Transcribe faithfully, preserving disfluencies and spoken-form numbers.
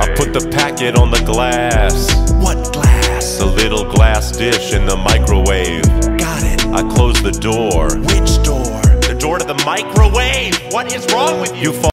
I put the packet on the glass. What glass? The little glass dish in the microwave. Got it. I close the door. Which door? The door to the microwave. What is wrong with you? You